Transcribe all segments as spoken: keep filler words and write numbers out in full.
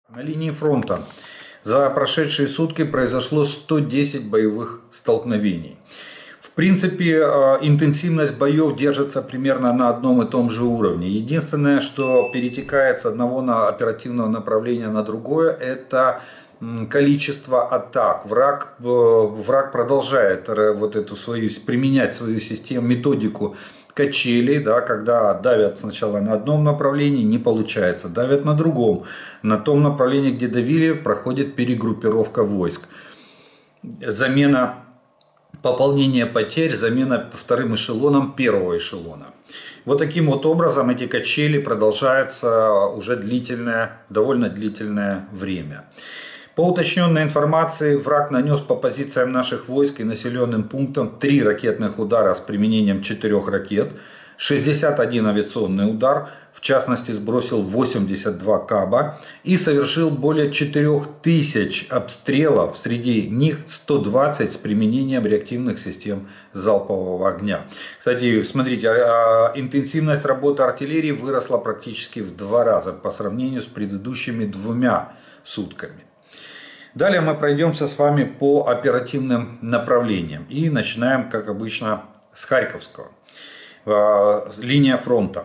На линии фронта за прошедшие сутки произошло сто десять боевых столкновений. В принципе, интенсивность боев держится примерно на одном и том же уровне. Единственное, что перетекает с одного оперативного направления на другое, это количество атак. Враг, враг продолжает вот эту свою, применять свою систему, методику качелей, да, когда давят сначала на одном направлении, не получается, давят на другом. На том направлении, где давили, проходит перегруппировка войск. Замена, пополнение потерь, замена вторым эшелоном первого эшелона. Вот таким вот образом эти качели продолжаются уже длительное, довольно длительное время. По уточненной информации, враг нанес по позициям наших войск и населенным пунктам три ракетных удара с применением четырёх ракет, шестьдесят один авиационный удар, в частности сбросил восемьдесят два каба и совершил более четырёх тысяч обстрелов, среди них сто двадцать с применением реактивных систем залпового огня. Кстати, смотрите, интенсивность работы артиллерии выросла практически в два раза по сравнению с предыдущими двумя сутками. Далее мы пройдемся с вами по оперативным направлениям и начинаем, как обычно, с Харьковского. Линия фронта.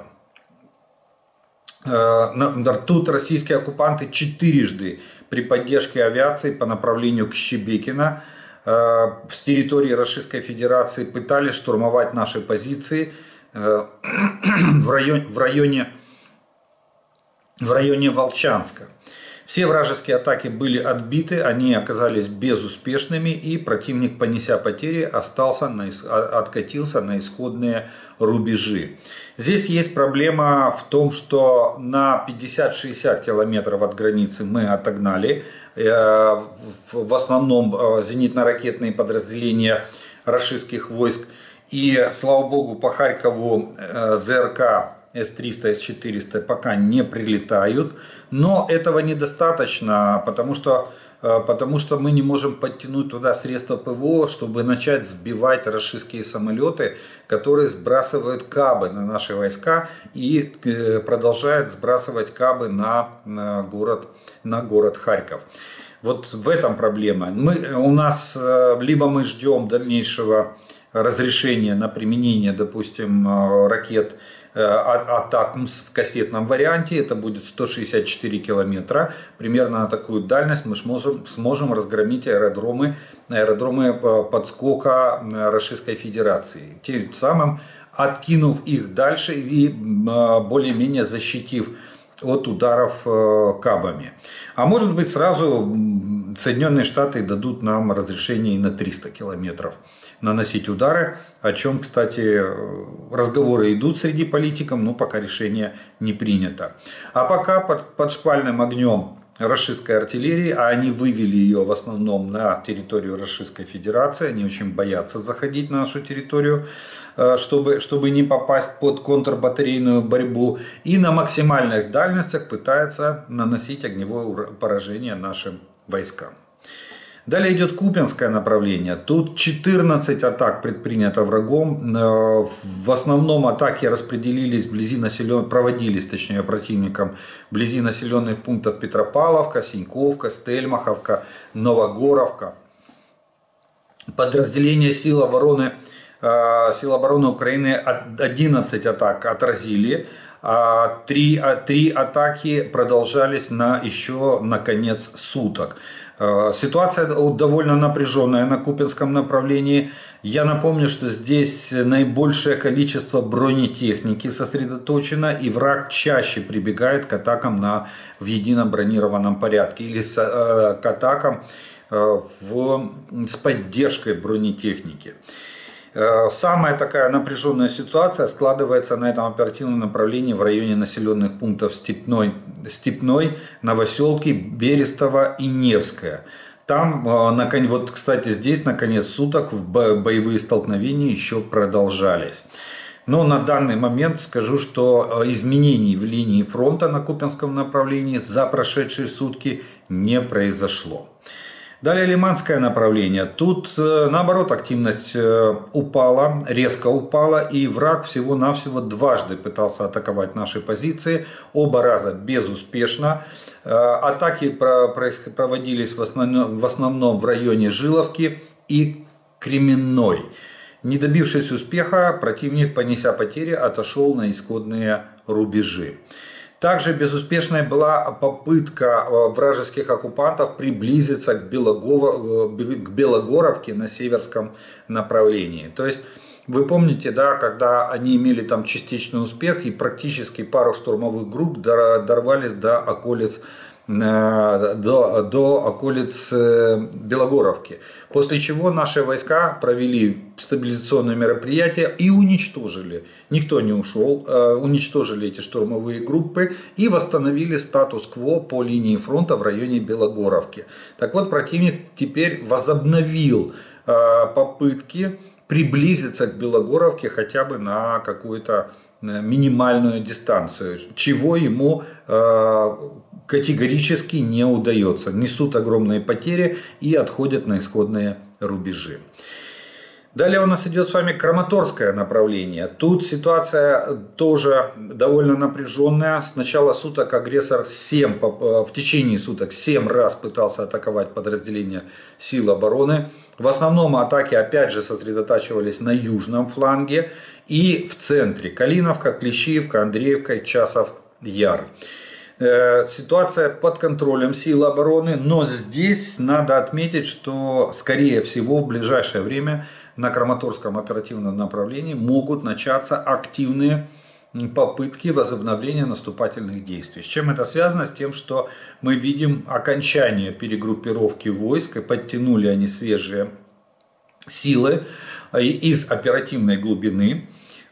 Тут российские оккупанты четырежды при поддержке авиации по направлению к Щебекино с территории Российской Федерации пытались штурмовать наши позиции в районе, в районе, в районе Волчанска. Все вражеские атаки были отбиты, они оказались безуспешными, и противник, понеся потери, остался на, откатился на исходные рубежи. Здесь есть проблема в том, что на пятьдесят-шестьдесят километров от границы мы отогнали в основном зенитно-ракетные подразделения российских войск. И, слава богу, по Харькову ЗРК эс триста, эс четыреста пока не прилетают, но этого недостаточно, потому что, потому что мы не можем подтянуть туда средства ПВО, чтобы начать сбивать российские самолеты, которые сбрасывают кабы на наши войска и продолжают сбрасывать кабы на, на, город, на город Харьков. Вот в этом проблема. Мы, у нас либо мы ждем дальнейшего разрешения на применение, допустим, ракет атакмс в кассетном варианте, это будет сто шестьдесят четыре километра, примерно на такую дальность мы сможем, сможем разгромить аэродромы, аэродромы подскока Российской Федерации, тем самым откинув их дальше и более-менее защитив от ударов кабами. А может быть, сразу Соединенные Штаты дадут нам разрешение и на триста километров наносить удары, о чем, кстати, разговоры идут среди политиков, но пока решение не принято. А пока под, под шквальным огнем российской артиллерии, а они вывели ее в основном на территорию Российской Федерации, они очень боятся заходить на нашу территорию, чтобы, чтобы не попасть под контрбатарейную борьбу, и на максимальных дальностях пытаются наносить огневое поражение нашим войскам. Далее идет Купянское направление. Тут четырнадцать атак предпринято врагом. В основном атаки распределились вблизи населен... проводились, точнее, противником вблизи населенных пунктов Петропавловка, Синьковка, Стельмаховка, Новогоровка. Подразделения сил обороны, сил обороны Украины одиннадцать атак отразили. Три, три атаки продолжались на еще на конец суток. Ситуация довольно напряженная на Купянском направлении. Я напомню, что здесь наибольшее количество бронетехники сосредоточено, и враг чаще прибегает к атакам на, в едином бронированном порядке или с, э, к атакам э, в, с поддержкой бронетехники. Самая такая напряженная ситуация складывается на этом оперативном направлении в районе населенных пунктов Степной, Степной, Новоселки, Берестово и Невское. Там, вот, кстати, здесь на конец суток боевые столкновения еще продолжались. Но на данный момент скажу, что изменений в линии фронта на Купянском направлении за прошедшие сутки не произошло. Далее Лиманское направление. Тут наоборот активность упала, резко упала, и враг всего-навсего дважды пытался атаковать наши позиции, оба раза безуспешно. Атаки проводились в основном, в основном в районе Жиловки и Кременной. Не добившись успеха, противник, понеся потери, отошел на исходные рубежи. Также безуспешной была попытка вражеских оккупантов приблизиться к, Белогор... к Белогоровке на северском направлении. То есть вы помните, да, когда они имели там частичный успех и практически пару штурмовых групп дорвались до околиц До, до околиц Белогоровки. После чего наши войска провели стабилизационные мероприятия и уничтожили. Никто не ушел. Уничтожили эти штурмовые группы и восстановили статус-кво по линии фронта в районе Белогоровки. Так вот, противник теперь возобновил попытки приблизиться к Белогоровке хотя бы на какую-то минимальную дистанцию, чего ему категорически не удается. Несут огромные потери и отходят на исходные рубежи. Далее у нас идет с вами Краматорское направление. Тут ситуация тоже довольно напряженная. С начала суток агрессор семь, в течение суток семь раз пытался атаковать подразделения сил обороны. В основном атаки опять же сосредотачивались на южном фланге и в центре. Калиновка, Клещиевка, Андреевка, Часов Яр. Ситуация под контролем сил обороны, но здесь надо отметить, что скорее всего в ближайшее время на Краматорском оперативном направлении могут начаться активные попытки возобновления наступательных действий. С чем это связано? С тем, что мы видим окончание перегруппировки войск, и подтянули они свежие силы из оперативной глубины.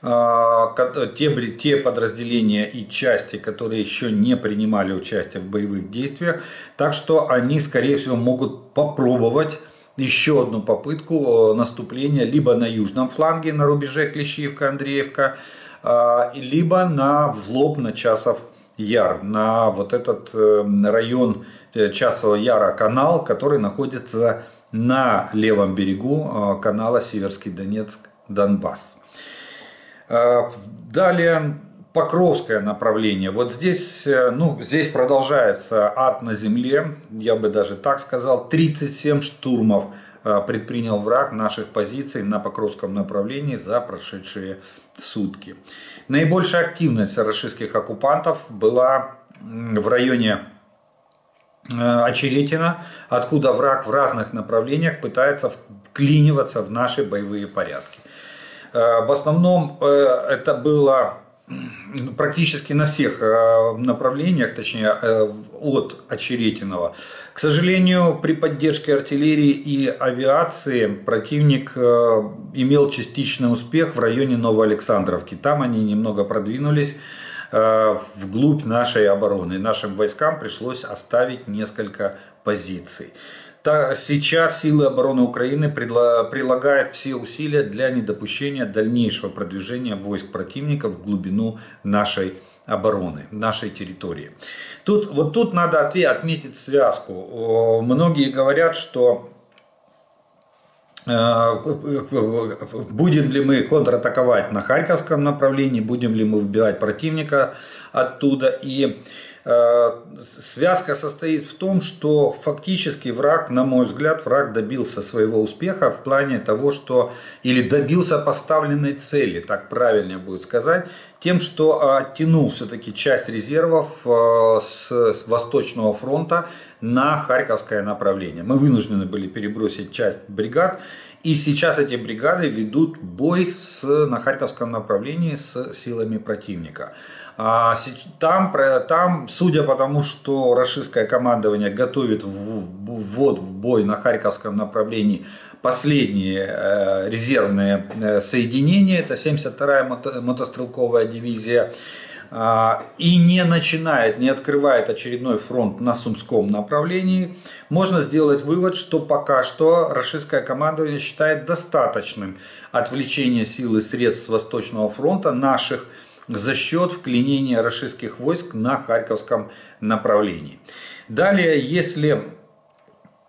Те, те подразделения и части, которые еще не принимали участие в боевых действиях. Так что они, скорее всего, могут попробовать еще одну попытку наступления либо на южном фланге, на рубеже Клещиевка-Андреевка, либо на влоб на Часов Яр, на вот этот район Часова Яра канал, который находится на левом берегу канала Северский Донецк-Донбасс. Далее Покровское направление. Вот здесь, ну, здесь продолжается ад на земле, я бы даже так сказал. тридцать семь штурмов предпринял враг наших позиций на Покровском направлении за прошедшие сутки. Наибольшая активность рашистских оккупантов была в районе Очеретина, откуда враг в разных направлениях пытается вклиниваться в наши боевые порядки. В основном это было практически на всех направлениях, точнее от Очеретинова. К сожалению, при поддержке артиллерии и авиации противник имел частичный успех в районе Новоалександровки. Там они немного продвинулись вглубь нашей обороны. Нашим войскам пришлось оставить несколько позиций. Сейчас силы обороны Украины прилагают все усилия для недопущения дальнейшего продвижения войск противника в глубину нашей обороны, нашей территории. Тут, вот тут надо отметить связку. Многие говорят, что будем ли мы контратаковать на Харьковском направлении, будем ли мы выбивать противника оттуда. И связка состоит в том, что фактически враг, на мой взгляд, враг добился своего успеха в плане того, что, или добился поставленной цели, так правильнее будет сказать, тем, что оттянул все-таки часть резервов с Восточного фронта на Харьковское направление. Мы вынуждены были перебросить часть бригад, и сейчас эти бригады ведут бой с, на Харьковском направлении с силами противника. Там, там, судя по тому, что рашистское командование готовит ввод в бой на Харьковском направлении последние резервные соединения, это семьдесят вторая мотострелковая дивизия, и не начинает, не открывает очередной фронт на Сумском направлении, можно сделать вывод, что пока что рашистское командование считает достаточным отвлечение сил и средств с Восточного фронта наших за счет вклинения рашистских войск на Харьковском направлении. Далее, если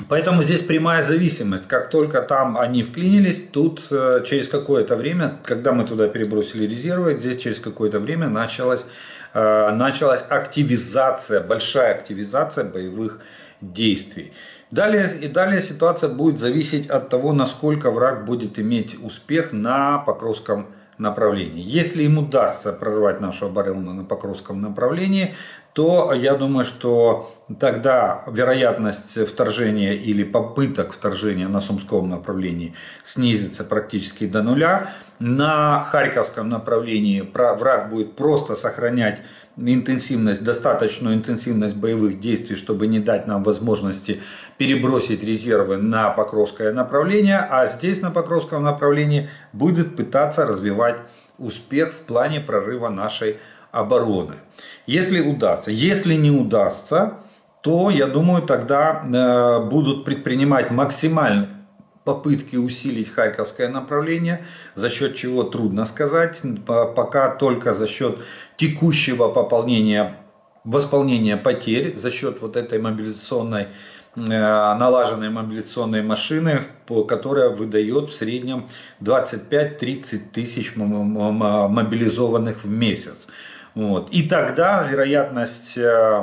Поэтому здесь прямая зависимость. Как только там они вклинились, тут через какое-то время, когда мы туда перебросили резервы, здесь через какое-то время началась, началась активизация, большая активизация боевых действий. Далее, и далее ситуация будет зависеть от того, насколько враг будет иметь успех на Покровском направлении. Если им удастся прорвать нашу оборону на Покровском направлении, то я думаю, что тогда вероятность вторжения или попыток вторжения на Сумском направлении снизится практически до нуля. На Харьковском направлении враг будет просто сохранять интенсивность, достаточную интенсивность боевых действий, чтобы не дать нам возможности перебросить резервы на Покровское направление, а здесь на Покровском направлении будет пытаться развивать успех в плане прорыва нашей обороны. Если удастся. Если не удастся, то, я думаю, тогда будут предпринимать максимальные попытки усилить Харьковское направление, за счет чего трудно сказать, пока только за счет текущего пополнения, восполнения потерь, за счет вот этой мобилизационной, налаженной мобилизационной машины, которая выдает в среднем двадцать пять — тридцать тысяч мобилизованных в месяц. Вот. И тогда вероятность,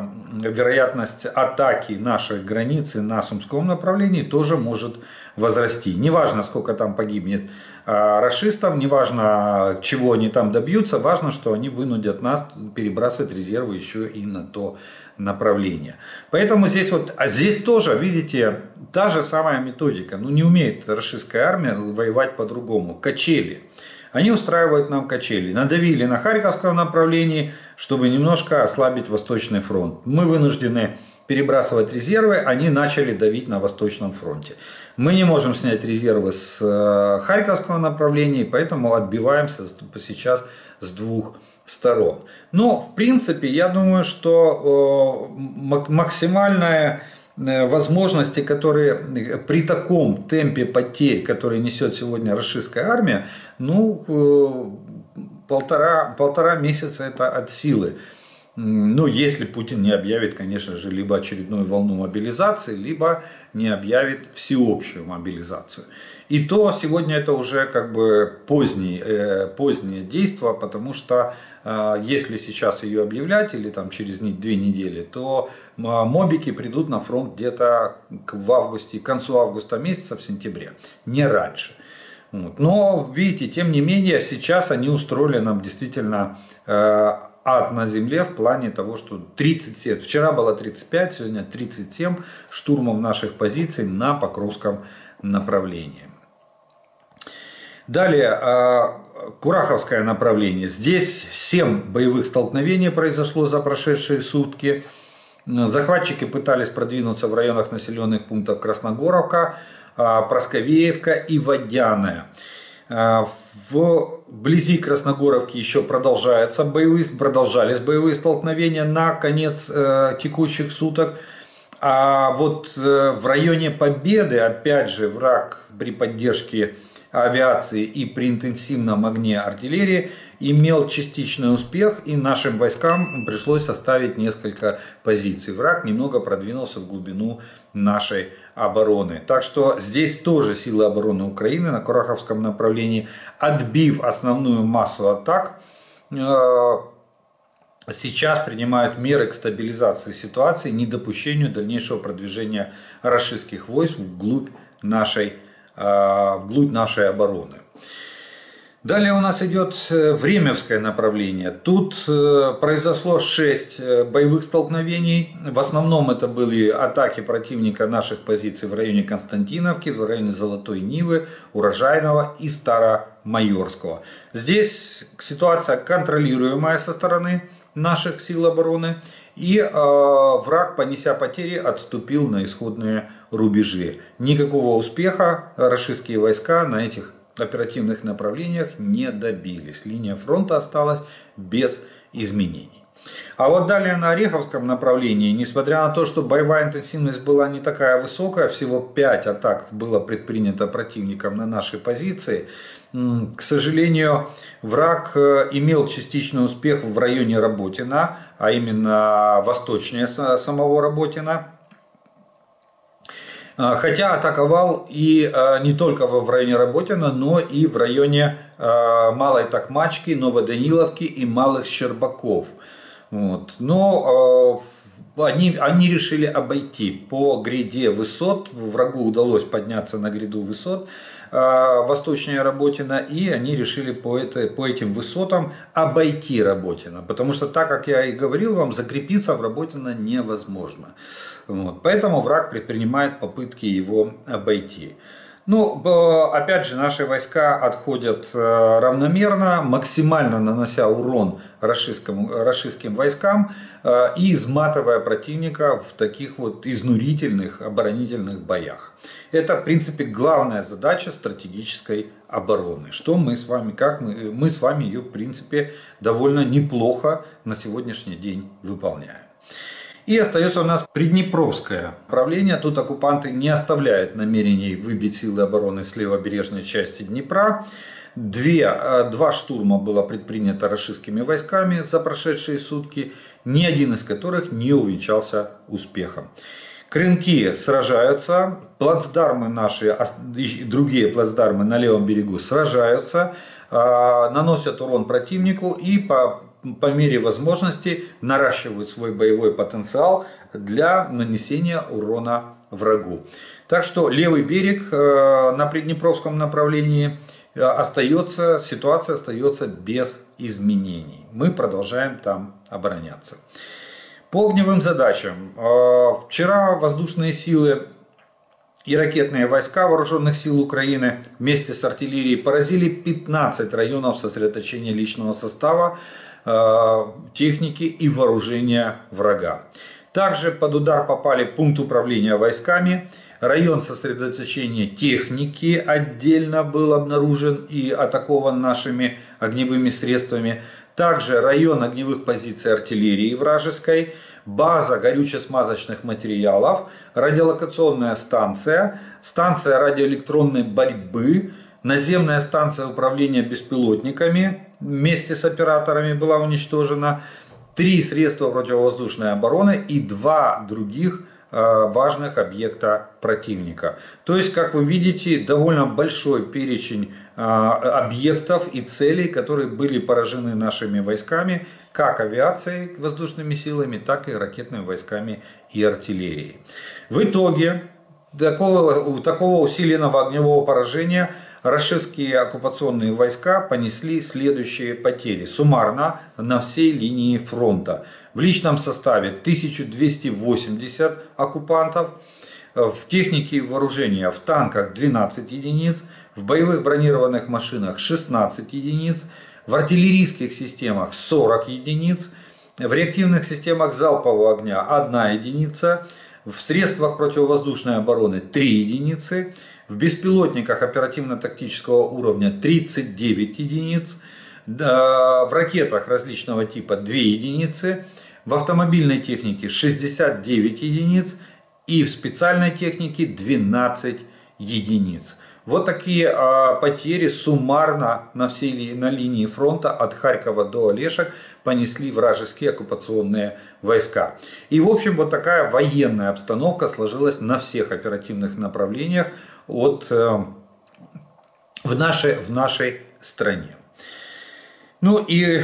вероятность атаки нашей границы на Сумском направлении тоже может возрасти. Неважно, сколько там погибнет рашистов, неважно, чего они там добьются, важно, что они вынудят нас перебрасывать резервы еще и на то направление. Поэтому здесь вот, а здесь тоже, видите, та же самая методика. Ну, не умеет рашистская армия воевать по-другому. Качели. Они устраивают нам качели. Надавили на Харьковском направлении, чтобы немножко ослабить Восточный фронт. Мы вынуждены перебрасывать резервы, они начали давить на Восточном фронте. Мы не можем снять резервы с Харьковского направления, поэтому отбиваемся сейчас с двух сторон. Но, в принципе, я думаю, что максимальная возможности, которые при таком темпе потерь, который несет сегодня рашистская армия, ну, полтора, полтора месяца это от силы. Ну, если Путин не объявит, конечно же, либо очередную волну мобилизации, либо не объявит всеобщую мобилизацию. И то сегодня это уже как бы позднее, э, позднее действие, потому что э, если сейчас ее объявлять или там через две недели, то э, мобики придут на фронт где-то в августе, к концу августа месяца, в сентябре, не раньше. Вот. Но, видите, тем не менее, сейчас они устроили нам действительно э, ад на земле в плане того, что тридцать семь, вчера было тридцать пять, сегодня тридцать семь штурмов наших позиций на Покровском направлении. Далее, Кураховское направление. Здесь семь боевых столкновений произошло за прошедшие сутки. Захватчики пытались продвинуться в районах населенных пунктов Красногоровка, Просковеевка и Водяная. Вблизи Красногоровки еще продолжаются боевые, продолжались боевые столкновения на конец текущих суток. А вот в районе Победы, опять же, враг при поддержке авиации и при интенсивном огне артиллерии имел частичный успех, и нашим войскам пришлось оставить несколько позиций. Враг немного продвинулся в глубину нашей обороны. Так что здесь тоже силы обороны Украины на Кураховском направлении, отбив основную массу атак, сейчас принимают меры к стабилизации ситуации, недопущению дальнейшего продвижения рашистских войск вглубь нашей вглубь нашей обороны. Далее у нас идет Времевское направление. Тут произошло шесть боевых столкновений. В основном это были атаки противника наших позиций в районе Константиновки, в районе Золотой Нивы, Урожайного и Старомайорского. Здесь ситуация контролируемая со стороны наших сил обороны. И э, враг, понеся потери, отступил на исходные рубежи. Никакого успеха рашистские войска на этих оперативных направлениях не добились. Линия фронта осталась без изменений. А вот далее на Ореховском направлении, несмотря на то, что боевая интенсивность была не такая высокая, всего пять атак было предпринято противником на наши позиции, к сожалению, враг имел частичный успех в районе Работина, а именно восточнее самого Работина. Хотя атаковал и не только в районе Работина, но и в районе Малой Токмачки, Новоданиловки и Малых Щербаков. Вот. Но они, они решили обойти по гряде высот, врагу удалось подняться на гряду высот восточнее Работина, и они решили по, это, по этим высотам обойти Работино, потому что, так как я и говорил вам, закрепиться в Работино невозможно. Вот. Поэтому враг предпринимает попытки его обойти. Ну, опять же, наши войска отходят равномерно, максимально нанося урон рашистским, рашистским войскам и изматывая противника в таких вот изнурительных оборонительных боях. Это, в принципе, главная задача стратегической обороны, что мы с вами, как мы, мы с вами ее, в принципе, довольно неплохо на сегодняшний день выполняем. И остается у нас Приднепровское направление. Тут оккупанты не оставляют намерений выбить силы обороны с левобережной части Днепра. Две, два штурма было предпринято рашистскими войсками за прошедшие сутки, ни один из которых не увенчался успехом. Крынки сражаются, плацдармы наши, другие плацдармы на левом берегу сражаются, наносят урон противнику и по по мере возможности наращивают свой боевой потенциал для нанесения урона врагу. Так что левый берег на Приднепровском направлении остается, ситуация остается без изменений. Мы продолжаем там обороняться. По огневым задачам. Вчера воздушные силы и ракетные войска вооруженных сил Украины вместе с артиллерией поразили пятнадцать районов сосредоточения личного состава, техники и вооружения врага. Также под удар попали пункт управления войсками, район сосредоточения техники отдельно был обнаружен и атакован нашими огневыми средствами. Также район огневых позиций артиллерии вражеской, база горюче-смазочных материалов, радиолокационная станция, станция радиоэлектронной борьбы, наземная станция управления беспилотниками вместе с операторами была уничтожена, три средства противовоздушной обороны и два других важных объекта противника. То есть, как вы видите, довольно большой перечень объектов и целей, которые были поражены нашими войсками, как авиацией, воздушными силами, так и ракетными войсками и артиллерией. В итоге такого, такого усиленного огневого поражения рашистские оккупационные войска понесли следующие потери. Суммарно на всей линии фронта. В личном составе тысяча двести восемьдесят оккупантов. В технике и вооружения в танках двенадцать единиц. В боевых бронированных машинах шестнадцать единиц. В артиллерийских системах сорок единиц. В реактивных системах залпового огня одна единица. В средствах противовоздушной обороны три единицы. В беспилотниках оперативно-тактического уровня тридцать девять единиц. В ракетах различного типа две единицы. В автомобильной технике шестьдесят девять единиц. И в специальной технике двенадцать единиц. Вот такие потери суммарно на всей на линии фронта от Харькова до Олешек понесли вражеские оккупационные войска. И в общем вот такая военная обстановка сложилась на всех оперативных направлениях от, в, нашей, в нашей стране. Ну и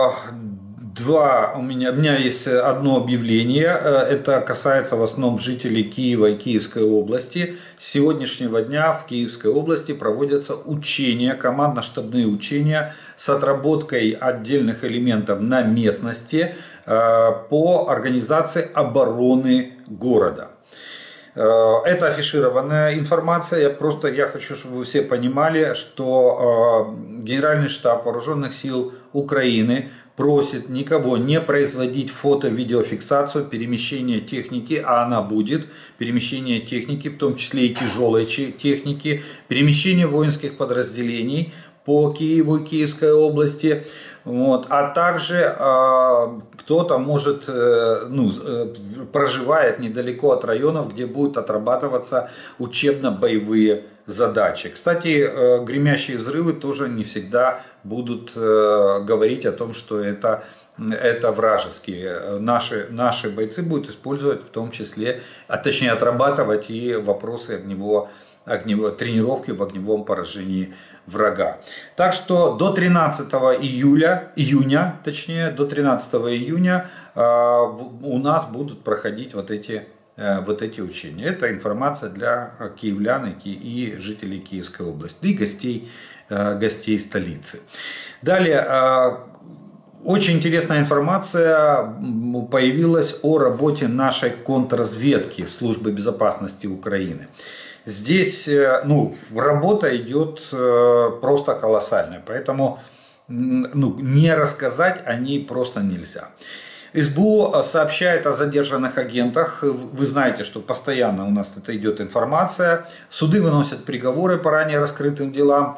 Два, у меня, у меня есть одно объявление, это касается в основном жителей Киева и Киевской области. С сегодняшнего дня в Киевской области проводятся учения, командно-штабные учения с отработкой отдельных элементов на местности по организации обороны города. Это афишированная информация, я просто я хочу, чтобы вы все понимали, что Генеральный штаб Вооруженных сил Украины просит никого не производить фото-видеофиксацию перемещения техники, а она будет, перемещение техники, в том числе и тяжелой техники, перемещение воинских подразделений по Киеву и Киевской области. Вот. А также э, кто-то может, э, ну, э, проживает недалеко от районов, где будут отрабатываться учебно-боевые задачи. Кстати, э, гремящие взрывы тоже не всегда будут э, говорить о том, что это это вражеские. Наши, наши бойцы будут использовать в том числе, а точнее отрабатывать и вопросы огневого, огневой тренировки в огневом поражении врага. Так что до тринадцатого июля, июня, точнее, до тринадцатого июня э, у нас будут проходить вот эти, э, вот эти учения. Это информация для киевлян и жителей Киевской области, и гостей, э, гостей столицы. Далее, э, очень интересная информация появилась о работе нашей контрразведки Службы безопасности Украины. Здесь ну, работа идет просто колоссальная, поэтому ну, не рассказать о ней просто нельзя. СБУ сообщает о задержанных агентах. Вы знаете, что постоянно у нас это идет информация. Суды выносят приговоры по ранее раскрытым делам.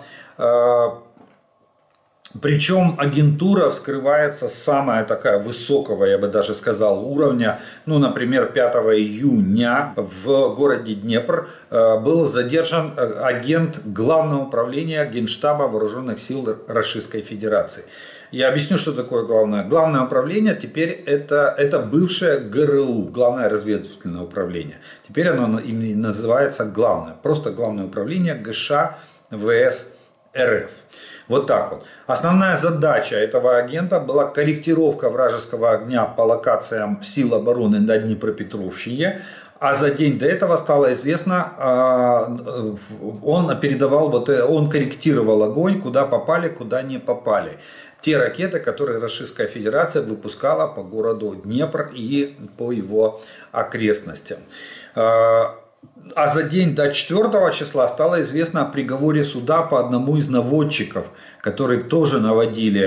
Причем агентура вскрывается самая такая высокого, я бы даже сказал, уровня. Ну, например, пятого июня в городе Днепр был задержан агент Главного управления Генштаба Вооруженных сил Российской Федерации. Я объясню, что такое главное. Главное управление теперь это, это бывшее ГРУ, Главное разведывательное управление. Теперь оно именно называется главное. Просто Главное управление ГШ ВС РФ. Вот так вот. Основная задача этого агента была корректировка вражеского огня по локациям сил обороны на Днепропетровщине. А за день до этого стало известно, он передавал, вот, он корректировал огонь, куда попали, куда не попали. Те ракеты, которые Российская Федерация выпускала по городу Днепр и по его окрестностям. А за день до четвёртого числа стало известно о приговоре суда по одному из наводчиков, которые тоже наводили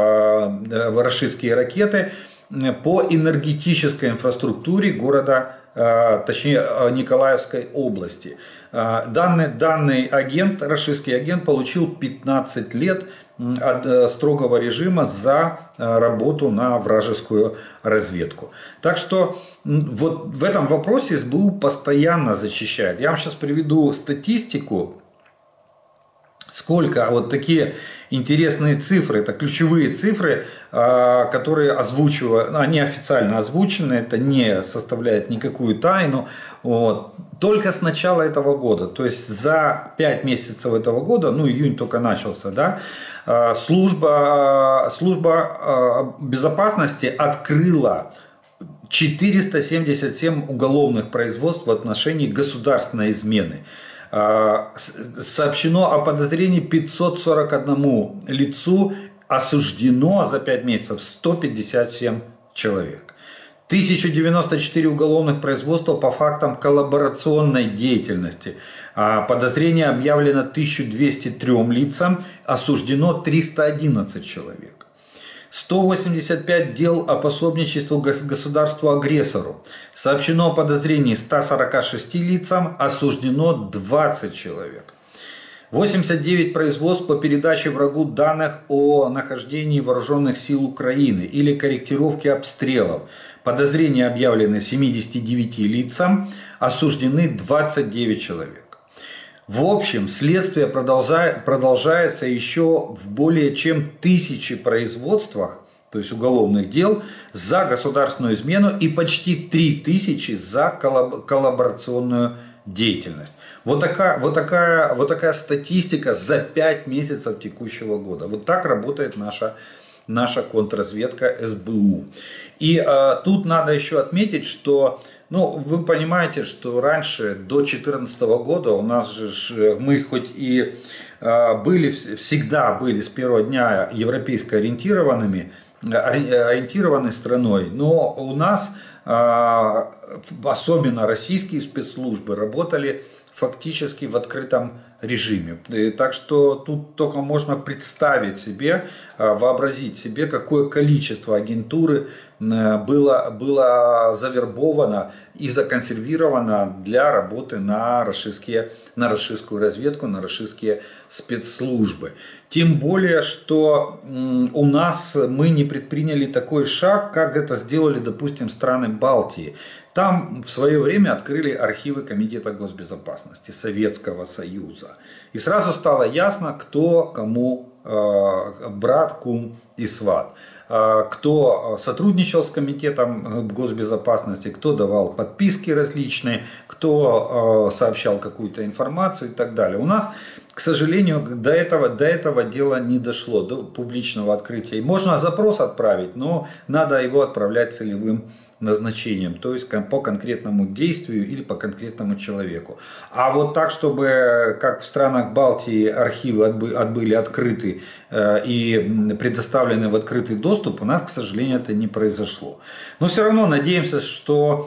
э, российские ракеты по энергетической инфраструктуре города, э, точнее Николаевской области. Э, данный, данный агент, российский агент, получил пятнадцать лет от строгого режима за работу на вражескую разведку. Так что вот в этом вопросе СБУ постоянно защищает. Я вам сейчас приведу статистику, сколько вот такие интересные цифры, это ключевые цифры, которые озвучиваю, они официально озвучены, это не составляет никакую тайну. Вот. Только с начала этого года, то есть за пять месяцев этого года, ну июнь только начался, да, служба, служба безопасности открыла четыреста семьдесят семь уголовных производств в отношении государственной измены. Сообщено о подозрении пятьсот сорок одному лицу, осуждено за пять месяцев сто пятьдесят семь человек. тысяча девяносто четыре уголовных производства по фактам коллаборационной деятельности. Подозрение объявлено тысяча двести трём лицам, осуждено триста одиннадцать человек. сто восемьдесят пять дел о пособничестве государству-агрессору. Сообщено о подозрении ста сорока шести лицам, осуждено двадцать человек. восемьдесят девять производств по передаче врагу данных о нахождении вооруженных сил Украины или корректировке обстрелов. Подозрения объявлены семидесяти девяти лицам, осуждены двадцать девять человек. В общем, следствие продолжает, продолжается еще в более чем тысячи производствах, то есть уголовных дел, за государственную измену и почти три тысячи за коллаборационную деятельность. Вот такая, вот, такая, вот такая статистика за пять месяцев текущего года. Вот так работает наша, наша контрразведка СБУ. И э, тут надо еще отметить, что ну, вы понимаете, что раньше, до две тысячи четырнадцатого года, у нас же, мы хоть и э, были, всегда были с первого дня европейско ориентированными, ориентированной страной, но у нас, э, особенно российские спецслужбы, работали фактически в открытом режиме. Так что тут только можно представить себе, вообразить себе, какое количество агентуры было, было завербовано и законсервировано для работы на, российские, на российскую разведку, на российские спецслужбы. Тем более, что у нас мы не предприняли такой шаг, как это сделали, допустим, страны Балтии. Там в свое время открыли архивы Комитета госбезопасности Советского Союза. И сразу стало ясно, кто кому э, брат, кум и сват. кто сотрудничал с комитетом госбезопасности, кто давал подписки различные, кто сообщал какую-то информацию и так далее. У нас, к сожалению, до этого, до этого дела не дошло, до публичного открытия. Можно запрос отправить, но надо его отправлять целевым назначением, то есть по конкретному действию или по конкретному человеку. А вот так, чтобы, как в странах Балтии, архивы были открыты и предоставлены в открытый доступ, у нас, к сожалению, это не произошло. Но все равно надеемся, что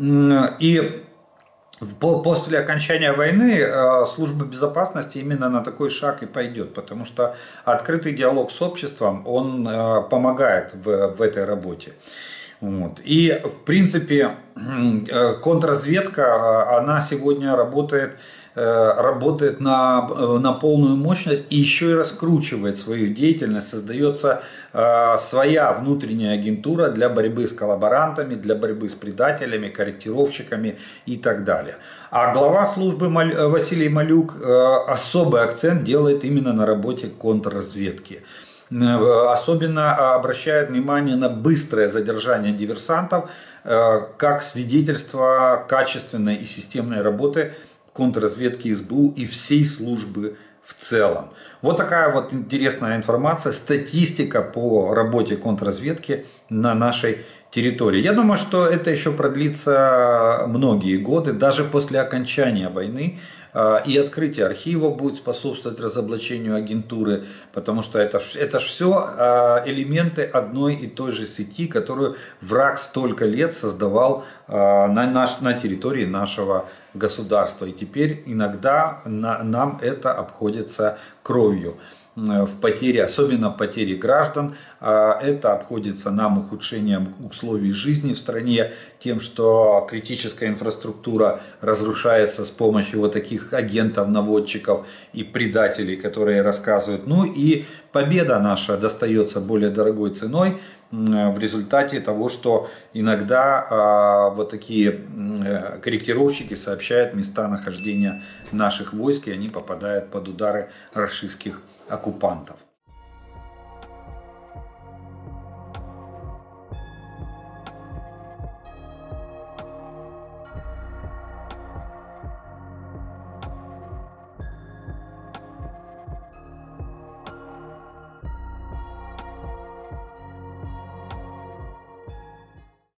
и после окончания войны служба безопасности именно на такой шаг и пойдет, потому что открытый диалог с обществом, он помогает в, в этой работе. Вот. И в принципе контрразведка, она сегодня работает, работает на, на полную мощность и еще и раскручивает свою деятельность, создается своя внутренняя агентура для борьбы с коллаборантами, для борьбы с предателями, корректировщиками и так далее. А глава службы Василий Малюк особый акцент делает именно на работе контрразведки. Особенно обращает внимание на быстрое задержание диверсантов, как свидетельство качественной и системной работы контрразведки СБУ и всей службы в целом. Вот такая вот интересная информация, статистика по работе контрразведки на нашей территории. Я думаю, что это еще продлится многие годы, даже после окончания войны. И открытие архива будет способствовать разоблачению агентуры, потому что это, это все элементы одной и той же сети, которую враг столько лет создавал на, наш, на территории нашего государства. И теперь иногда на, нам это обходится кровью. В потере, особенно в потере граждан, это обходится нам ухудшением условий жизни в стране, тем, что критическая инфраструктура разрушается с помощью вот таких агентов-наводчиков и предателей, которые рассказывают. Ну и победа наша достается более дорогой ценой в результате того, что иногда вот такие корректировщики сообщают места нахождения наших войск, и они попадают под удары рашистских оккупантов.